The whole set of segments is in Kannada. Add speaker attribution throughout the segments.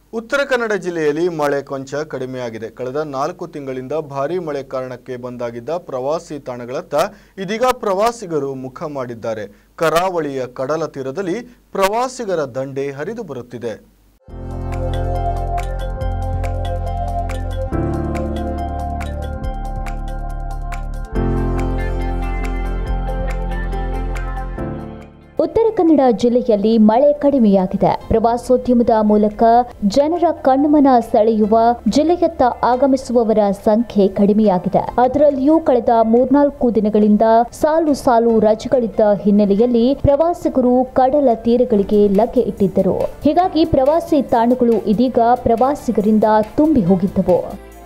Speaker 1: ಉತ್ತರ ಕನ್ನಡ ಜಿಲ್ಲೆಯಲ್ಲಿ ಮಳೆ ಕೊಂಚ ಕಡಿಮೆಯಾಗಿದೆ. ಕಳೆದ 4 ತಿಂಗಳಿಂದ ಭಾರೀ ಮಳೆ ಕಾರಣಕ್ಕೆ ಬಂದಾಗಿದ್ದ ಪ್ರವಾಸಿ ತಾಣಗಳತ್ತ ಇದೀಗ ಪ್ರವಾಸಿಗರು ಮುಖ ಮಾಡಿದ್ದಾರೆ. ಕರಾವಳಿಯ ಕಡಲ ತೀರದಲ್ಲಿ ಪ್ರವಾಸಿಗರ ದಂಡೆ ಹರಿದು ಬರುತ್ತಿದೆ.
Speaker 2: ಉತ್ತರ ಕನ್ನಡ ಜಿಲ್ಲೆಯಲ್ಲಿ ಮಳೆ ಕಡಿಮೆಯಾಗಿದೆ. ಪ್ರವಾಸೋದ್ಯಮದ ಮೂಲಕ ಜನರ ಕಣ್ಮನ ಸೆಳೆಯುವ ಜಿಲ್ಲೆಯತ್ತ ಆಗಮಿಸುವವರ ಸಂಖ್ಯೆ ಕಡಿಮೆಯಾಗಿದೆ. ಅದರಲ್ಲಿಯೂ ಕಳೆದ 3-4 ದಿನಗಳಿಂದ ಸಾಲು ರಜೆಗಳಿದ್ದ ಹಿನ್ನೆಲೆಯಲ್ಲಿ ಪ್ರವಾಸಿಗರು ಕಡಲ ತೀರಗಳಿಗೆ ಲಗ್ಗೆ ಇಟ್ಟಿದ್ದರು. ಹೀಗಾಗಿ ಪ್ರವಾಸಿ ತಾಣಗಳು ಇದೀಗ ಪ್ರವಾಸಿಗರಿಂದ ತುಂಬಿ ಹೋಗಿದ್ದವು.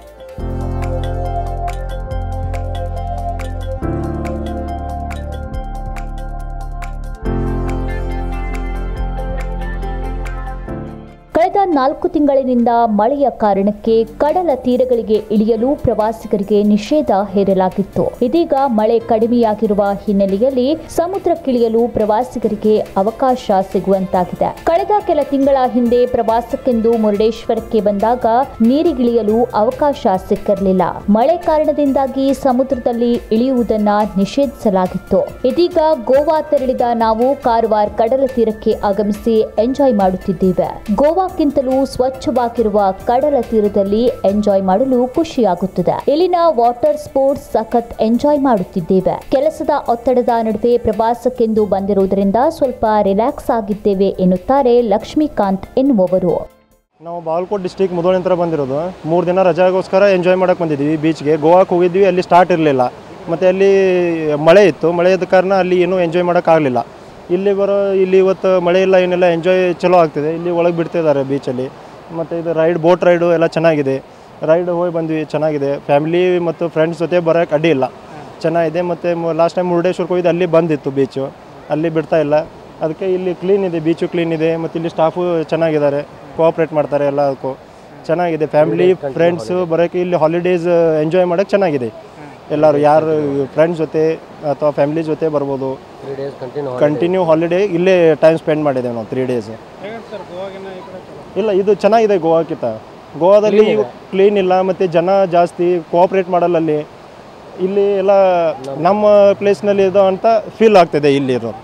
Speaker 2: ಕಳೆದ 4 ತಿಂಗಳಿನಿಂದ ಮಳೆಯ ಕಾರಣಕ್ಕೆ ಕಡಲ ತೀರಗಳಿಗೆ ಇಳಿಯಲು ಪ್ರವಾಸಿಗರಿಗೆ ನಿಷೇಧ ಹೇರಲಾಗಿತ್ತು. ಇದೀಗ ಮಳೆ ಕಡಿಮೆಯಾಗಿರುವ ಹಿನ್ನೆಲೆಯಲ್ಲಿ ಸಮುದ್ರಕ್ಕಿಳಿಯಲು ಪ್ರವಾಸಿಗರಿಗೆ ಅವಕಾಶ ಸಿಗುವಂತಾಗಿದೆ. ಕಳೆದ ಕೆಲ ತಿಂಗಳ ಹಿಂದೆ ಪ್ರವಾಸಕ್ಕೆಂದು ಮುರುಡೇಶ್ವರಕ್ಕೆ ಬಂದಾಗ ನೀರಿಗಿಳಿಯಲು ಅವಕಾಶ ಸಿಕ್ಕಿರಲಿಲ್ಲ. ಮಳೆ ಕಾರಣದಿಂದಾಗಿ ಸಮುದ್ರದಲ್ಲಿ ಇಳಿಯುವುದನ್ನ ನಿಷೇಧಿಸಲಾಗಿತ್ತು. ಇದೀಗ ಗೋವಾ ತೆರಳಿದ ನಾವು ಕಾರವಾರ ಕಡಲ ತೀರಕ್ಕೆ ಆಗಮಿಸಿ ಎಂಜಾಯ್ ಮಾಡುತ್ತಿದ್ದೇವೆ. ಗೋವಾಕ್ಕಿಂತಲೂ ಸ್ವಚ್ಛವಾಗಿರುವ ಕಡಲ ತೀರದಲ್ಲಿ ಎಂಜಾಯ್ ಮಾಡಲು ಖುಷಿಯಾಗುತ್ತದೆ. ಇಲ್ಲಿನ ವಾಟರ್ ಸ್ಪೋರ್ಟ್ಸ್ ಸಖತ್ ಎಂಜಾಯ್ ಮಾಡುತ್ತಿದ್ದೇವೆ. ಕೆಲಸದ ಒತ್ತಡದ ನಡುವೆ ಪ್ರವಾಸಕ್ಕೆಂದು ಬಂದಿರುವುದರಿಂದ ಸ್ವಲ್ಪ ರಿಲ್ಯಾಕ್ಸ್ ಆಗಿದ್ದೇವೆ ಎನ್ನುತ್ತಾರೆ ಲಕ್ಷ್ಮೀಕಾಂತ್ ಎನ್ನುವವರು.
Speaker 3: ನಾವು ಬಾಗಲಕೋಟೆ ಡಿಸ್ಟ್ರಿಕ್ಟ್ ಮುಧೋಳಿಂದ ಬಂದಿರೋದು. 3 ದಿನ ರಜಾಗೋಸ್ಕರ ಎಂಜಾಯ್ ಮಾಡಕ್ಕೆ ಬಂದಿದ್ದೀವಿ. ಬೀಚ್ಗೆ ಗೋವಾಕ್ಕೆ ಹೋಗಿದ್ವಿ. ಅಲ್ಲಿ ಸ್ಟಾರ್ಟ್ ಇರಲಿಲ್ಲ, ಮತ್ತು ಅಲ್ಲಿ ಮಳೆ ಇತ್ತು. ಮಳೆ ಇದ್ದ ಕಾರಣ ಅಲ್ಲಿ ಏನೂ ಎಂಜಾಯ್ ಮಾಡೋಕ್ಕಾಗಲಿಲ್ಲ. ಇಲ್ಲಿ ಇವತ್ತು ಮಳೆ ಇಲ್ಲ, ಏನೆಲ್ಲ ಎಂಜಾಯ್ ಚಲೋ ಆಗ್ತಿದೆ. ಇಲ್ಲಿ ಒಳಗೆ ಬಿಡ್ತಿದ್ದಾರೆ ಬೀಚಲ್ಲಿ. ಮತ್ತು ಇದು ಬೋಟ್ ರೈಡು ಎಲ್ಲ ಚೆನ್ನಾಗಿದೆ. ರೈಡ್ ಹೋಗಿ ಬಂದ್ವಿ, ಚೆನ್ನಾಗಿದೆ. ಫ್ಯಾಮಿಲಿ ಮತ್ತು ಫ್ರೆಂಡ್ಸ್ ಜೊತೆ ಬರೋಕ್ಕೆ ಅಡ್ಡಿ ಇಲ್ಲ, ಚೆನ್ನಾಗಿದೆ. ಮತ್ತು ಲಾಸ್ಟ್ ಟೈಮ್ ಮುರುಡೇಶ್ವರಕ್ಕೆ ಹೋಗಿದ್ದು ಅಲ್ಲಿ ಬಂದಿತ್ತು ಬೀಚು, ಅಲ್ಲಿ ಬಿಡ್ತಾ ಇಲ್ಲ. ಅದಕ್ಕೆ ಇಲ್ಲಿ ಕ್ಲೀನ್ ಇದೆ, ಬೀಚು ಕ್ಲೀನ್ ಇದೆ. ಮತ್ತು ಇಲ್ಲಿ ಸ್ಟಾಫು ಚೆನ್ನಾಗಿದ್ದಾರೆ, ಕೋಆಪ್ರೇಟ್ ಮಾಡ್ತಾರೆ ಎಲ್ಲದಕ್ಕೂ ಚೆನ್ನಾಗಿದೆ. ಫ್ಯಾಮಿಲಿ ಫ್ರೆಂಡ್ಸು ಬರೋಕ್ಕೆ ಇಲ್ಲಿ ಹಾಲಿಡೇಸ್ ಎಂಜಾಯ್ ಮಾಡೋಕ್ಕೆ ಚೆನ್ನಾಗಿದೆ. ಎಲ್ಲರೂ ಯಾರು ಫ್ರೆಂಡ್ಸ್ ಜೊತೆ ಅಥವಾ ಫ್ಯಾಮಿಲಿ ಜೊತೆ ಬರ್ಬೋದು.
Speaker 4: 3 days
Speaker 3: ಕಂಟಿನ್ಯೂ ಹಾಲಿಡೇ ಇಲ್ಲೇ ಟೈಮ್ ಸ್ಪೆಂಡ್ ಮಾಡಿದ್ದೇವೆ ನಾವು 3 days. ಇಲ್ಲ, ಇದು ಚೆನ್ನಾಗಿದೆ ಗೋವಾಕ್ಕಿಂತ. ಗೋವಾದಲ್ಲಿ ಕ್ಲೀನ್ ಇಲ್ಲ, ಮತ್ತು ಜನ ಜಾಸ್ತಿ ಕೋಆಪ್ರೇಟ್ ಮಾಡಲ್ಲ. ಇಲ್ಲಿ ಎಲ್ಲ ನಮ್ಮ ಪ್ಲೇಸ್ನಲ್ಲಿ ಇದು ಅಂತ ಫೀಲ್ ಆಗ್ತಿದೆ ಇಲ್ಲಿ ಇರೋದು.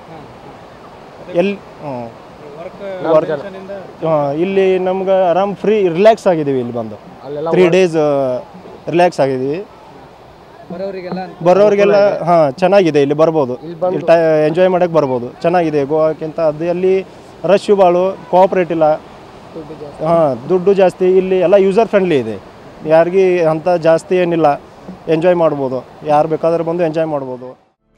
Speaker 3: ಇಲ್ಲಿ ನಮ್ಗೆ ಆರಾಮ್ ಫ್ರೀ ರಿಲ್ಯಾಕ್ಸ್ ಆಗಿದ್ದೀವಿ. ಇಲ್ಲಿ ಬಂದು 3 days ರಿಲ್ಯಾಕ್ಸ್ ಆಗಿದ್ದೀವಿ. ಬರೋರಿಗೆಲ್ಲ ಚೆನ್ನಾಗಿದೆ. ಇಲ್ಲಿ ಬರ್ಬೋದು, ಎಂಜಾಯ್ ಮಾಡೋಕ್ಕೆ ಬರ್ಬೋದು, ಚೆನ್ನಾಗಿದೆ ಗೋವಾಕ್ಕಿಂತ. ಅದು ಅಲ್ಲಿ ರಶ್ ಭಾಳು, ಕೋಆಪ್ರೇಟ್ ಇಲ್ಲ, ದುಡ್ಡು ಜಾಸ್ತಿ. ಇಲ್ಲಿ ಎಲ್ಲ ಯೂಸರ್ ಫ್ರೆಂಡ್ಲಿ ಇದೆ, ಯಾರಿಗೆ ಅಂತ ಜಾಸ್ತಿ ಏನಿಲ್ಲ, ಎಂಜಾಯ್ ಮಾಡ್ಬೋದು. ಯಾರು ಬೇಕಾದ್ರೆ ಬಂದು ಎಂಜಾಯ್ ಮಾಡ್ಬೋದು.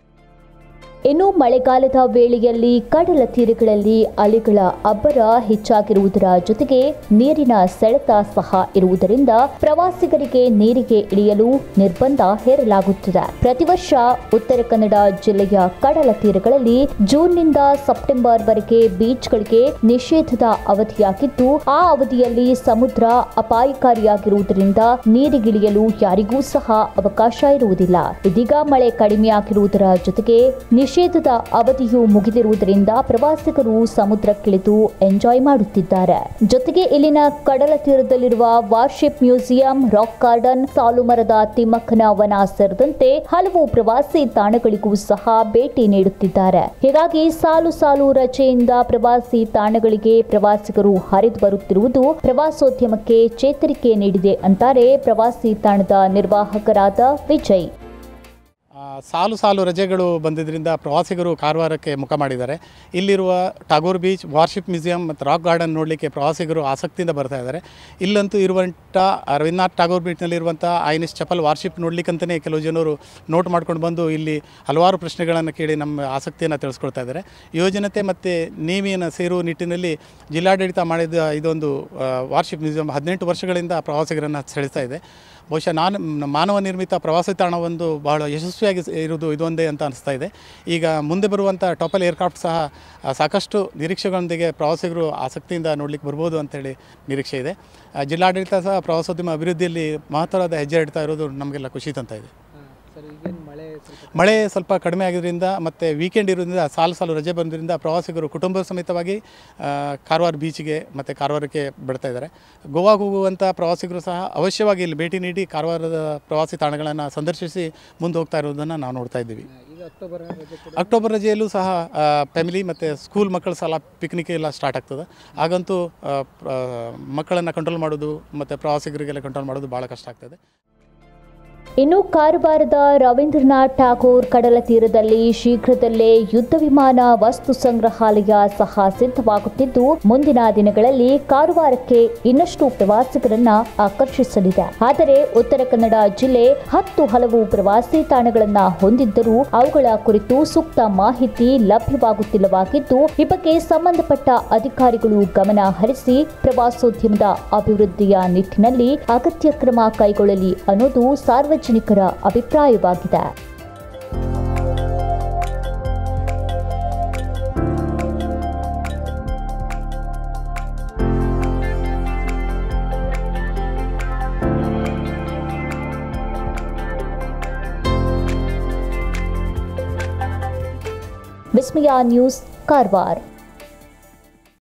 Speaker 2: ಇನ್ನು ಮಳೆಗಾಲದ ವೇಳೆಯಲ್ಲಿ ಕಡಲ ತೀರಗಳಲ್ಲಿ ಅಲೆಗಳ ಅಬ್ಬರ ಹೆಚ್ಚಾಗಿರುವುದರ ಜೊತೆಗೆ ನೀರಿನ ಸೆಳೆತ ಸಹ ಇರುವುದರಿಂದ ಪ್ರವಾಸಿಗರಿಗೆ ನೀರಿಗೆ ಇಳಿಯಲು ನಿರ್ಬಂಧ ಹೇರಲಾಗುತ್ತಿದೆ. ಪ್ರತಿ ವರ್ಷ ಉತ್ತರ ಕನ್ನಡ ಜಿಲ್ಲೆಯ ಕಡಲ ತೀರಗಳಲ್ಲಿ ಜೂನ್ನಿಂದ ಸೆಪ್ಟೆಂಬರ್ ವರೆಗೆ ಬೀಚ್ಗಳಿಗೆ ನಿಷೇಧದ ಅವಧಿಯಾಗಿದ್ದು, ಆ ಅವಧಿಯಲ್ಲಿ ಸಮುದ್ರ ಅಪಾಯಕಾರಿಯಾಗಿರುವುದರಿಂದ ನೀರಿಗಿಳಿಯಲು ಯಾರಿಗೂ ಸಹ ಅವಕಾಶ ಇರುವುದಿಲ್ಲ. ಇದೀಗ ಮಳೆ ಕಡಿಮೆಯಾಗಿರುವುದರ ಜೊತೆಗೆ ನಿಷೇಧದ ಅವಧಿಯು ಮುಗಿದಿರುವುದರಿಂದ ಪ್ರವಾಸಿಗರು ಸಮುದ್ರಕ್ಕಿಳಿದು ಎಂಜಾಯ್ ಮಾಡುತ್ತಿದ್ದಾರೆ. ಜೊತೆಗೆ ಇಲ್ಲಿನ ಕಡಲ ತೀರದಲ್ಲಿರುವ ವಾರ್ಶಿಪ್ ಮ್ಯೂಸಿಯಂ, ರಾಕ್ ಗಾರ್ಡನ್, ಸಾಲು ಮರದ ತಿಮ್ಮಕ್ಕನ ವನ ಸೇರಿದಂತೆ ಹಲವು ಪ್ರವಾಸಿ ತಾಣಗಳಿಗೂ ಸಹ ಭೇಟಿ ನೀಡುತ್ತಿದ್ದಾರೆ. ಹೀಗಾಗಿ ಸಾಲು ರಜೆಯಿಂದ ಪ್ರವಾಸಿ ತಾಣಗಳಿಗೆ ಪ್ರವಾಸಿಗರು ಹರಿದು ಬರುತ್ತಿರುವುದು ಪ್ರವಾಸೋದ್ಯಮಕ್ಕೆ ಚೇತರಿಕೆ ನೀಡಿದೆ ಅಂತಾರೆ ಪ್ರವಾಸಿ ತಾಣದ ನಿರ್ವಾಹಕರಾದ ವಿಜಯ್.
Speaker 5: ಸಾಲು ರಜೆಗಳು ಬಂದಿದ್ದರಿಂದ ಪ್ರವಾಸಿಗರು ಕಾರವಾರಕ್ಕೆ ಮುಖ ಮಾಡಿದ್ದಾರೆ. ಇಲ್ಲಿರುವ ಟಾಗೋರ್ ಬೀಚ್, ವಾರ್ಶಿಪ್ ಮ್ಯೂಸಿಯಂ ಮತ್ತು ರಾಕ್ ಗಾರ್ಡನ್ ನೋಡಲಿಕ್ಕೆ ಪ್ರವಾಸಿಗರು ಆಸಕ್ತಿಯಿಂದ ಬರ್ತಾ ಇದ್ದಾರೆ. ಇಲ್ಲಂತೂ ಇರುವಂಥ ರವೀಂದ್ರನಾಥ್ ಟಾಗೋರ್ ಬೀಚ್ನಲ್ಲಿರುವಂಥ ಐನಿಸ್ ಚಪಲ್ ವಾರ್ಶಿಪ್ ನೋಡಲಿಕ್ಕಂತಲೇ ಕೆಲವು ಜನರು ನೋಟ್ ಮಾಡ್ಕೊಂಡು ಬಂದು ಇಲ್ಲಿ ಹಲವಾರು ಪ್ರಶ್ನೆಗಳನ್ನು ಕೇಳಿ ನಮ್ಮ ಆಸಕ್ತಿಯನ್ನು ತಿಳಿಸ್ಕೊಳ್ತಾ ಇದ್ದಾರೆ. ಯೋಜನತೆ ಮತ್ತು ನೇಮಿಯನ್ನು ಸೇರುವ ನಿಟ್ಟಿನಲ್ಲಿ ಜಿಲ್ಲಾಡಳಿತ ಮಾಡಿದ ಇದೊಂದು ವಾರ್ಶಿಪ್ ಮ್ಯೂಸಿಯಂ 18 ವರ್ಷಗಳಿಂದ ಪ್ರವಾಸಿಗರನ್ನು ಸೆಳೆಸ್ತಾ ಇದೆ. ಬಹುಶಃ ಮಾನವ ನಿರ್ಮಿತ ಪ್ರವಾಸಿ ತಾಣವೊಂದು ಬಹಳ ಯಶಸ್ವಿಯಾಗಿ ಇರುವುದು ಇದೊಂದೇ ಅಂತ ಅನಿಸ್ತಾ ಇದೆ. ಈಗ ಮುಂದೆ ಬರುವಂಥ ಟೋಪಲ್ ಏರ್ಕ್ರಾಫ್ಟ್ ಸಹ ಸಾಕಷ್ಟು ನಿರೀಕ್ಷೆಗಳೊಂದಿಗೆ ಪ್ರವಾಸಿಗರು ಆಸಕ್ತಿಯಿಂದ ನೋಡಲಿಕ್ಕೆ ಬರ್ಬೋದು ಅಂತೇಳಿ ನಿರೀಕ್ಷೆ ಇದೆ. ಜಿಲ್ಲಾಡಳಿತ ಸಹ ಪ್ರವಾಸೋದ್ಯಮ ಅಭಿವೃದ್ಧಿಯಲ್ಲಿ ಮಹತ್ತರವಾದ ಹೆಜ್ಜೆ ಇಡ್ತಾ ಇರೋದು ನಮಗೆಲ್ಲ ಖುಷಿ ತಂತ ಇದೆ.
Speaker 4: ಸರ್, ಈಗೇನು ಮಳೆ
Speaker 5: ಮಳೆ ಸ್ವಲ್ಪ ಕಡಿಮೆ ಆಗಿದ್ದರಿಂದ ಮತ್ತು ವೀಕೆಂಡ್ ಇರೋದ್ರಿಂದ ಸಾಲು ರಜೆ ಬಂದಿದ್ದರಿಂದ ಪ್ರವಾಸಿಗರು ಕುಟುಂಬ ಸಮೇತವಾಗಿ ಕಾರವಾರ ಬೀಚ್ಗೆ ಮತ್ತು ಕಾರವಾರಕ್ಕೆ ಬಿಡ್ತಾ ಇದ್ದಾರೆ. ಗೋವಾಗೆ ಹೋಗುವಂಥ ಪ್ರವಾಸಿಗರು ಸಹ ಅವಶ್ಯವಾಗಿ ಇಲ್ಲಿ ಭೇಟಿ ನೀಡಿ ಕಾರವಾರದ ಪ್ರವಾಸಿ ತಾಣಗಳನ್ನು ಸಂದರ್ಶಿಸಿ ಮುಂದೆ ಹೋಗ್ತಾ ಇರೋದನ್ನು ನಾವು ನೋಡ್ತಾ ಇದ್ದೀವಿ. ಅಕ್ಟೋಬರ್ ರಜೆಯಲ್ಲೂ ಸಹ ಫ್ಯಾಮಿಲಿ ಮತ್ತು ಸ್ಕೂಲ್ ಮಕ್ಕಳು ಸಹ ಪಿಕ್ನಿಕ್ ಎಲ್ಲ ಸ್ಟಾರ್ಟ್ ಆಗ್ತದೆ. ಹಾಗಂತೂ ಮಕ್ಕಳನ್ನು ಕಂಟ್ರೋಲ್ ಮಾಡೋದು ಮತ್ತು ಪ್ರವಾಸಿಗರಿಗೆಲ್ಲ ಕಂಟ್ರೋಲ್ ಮಾಡೋದು ಭಾಳ ಕಷ್ಟ ಆಗ್ತದೆ.
Speaker 2: ಇನ್ನು ಕಾರವಾರದ ರವೀಂದ್ರನಾಥ್ ಠಾಗೋರ್ ಕಡಲ ತೀರದಲ್ಲಿ ಶೀಘ್ರದಲ್ಲೇ ಯುದ್ಧ ವಿಮಾನ ವಸ್ತು ಸಂಗ್ರಹಾಲಯ ಸಹ ಸಿದ್ಧವಾಗುತ್ತಿದ್ದು, ಮುಂದಿನ ದಿನಗಳಲ್ಲಿ ಕಾರವಾರಕ್ಕೆ ಇನ್ನಷ್ಟು ಪ್ರವಾಸಿಗರನ್ನ ಆಕರ್ಷಿಸಲಿದೆ. ಆದರೆ ಉತ್ತರ ಕನ್ನಡ ಜಿಲ್ಲೆ 10 ಹಲವು ಪ್ರವಾಸಿ ತಾಣಗಳನ್ನ ಹೊಂದಿದ್ದರೂ ಅವುಗಳ ಕುರಿತು ಸೂಕ್ತ ಮಾಹಿತಿ ಲಭ್ಯವಾಗುತ್ತಿಲ್ಲವಾಗಿದ್ದು, ಈ ಬಗ್ಗೆ ಸಂಬಂಧಪಟ್ಟ ಅಧಿಕಾರಿಗಳು ಗಮನ ಹರಿಸಿ ಪ್ರವಾಸೋದ್ಯಮದ ಅಭಿವೃದ್ಧಿಯ ನಿಟ್ಟಿನಲ್ಲಿ ಅಗತ್ಯ ಕ್ರಮ ಕೈಗೊಳ್ಳಲಿ ಅನ್ನೋದು ಸಾರ್ವಜನಿಕರ ಅಭಿಪ್ರಾಯವಾಗಿದೆ. ವಿಸ್ಮಯ ನ್ಯೂಸ್, ಕಾರವಾರ.